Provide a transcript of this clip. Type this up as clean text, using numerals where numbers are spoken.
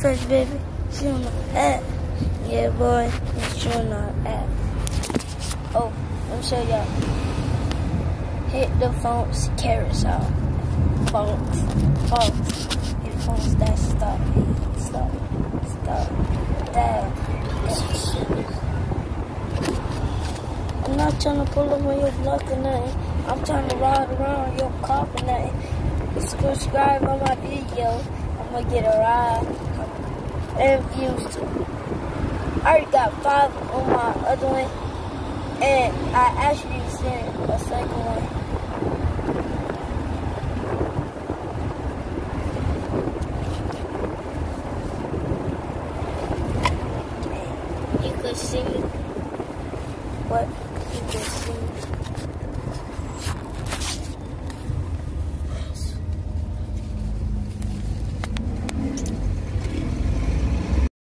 Touch baby, she on the app. Yeah, boy, she on the app. Oh, let me show y'all. Hit the phone's carousel. Phones. Hit phones that stop. Down. I'm not trying to pull up on your block or nothing. I'm trying to ride around your car or nothing. Subscribe on my video. I'm gonna get a ride. And views too. I already got 5 on my other one. And I actually sent a second one. You could see what? You could see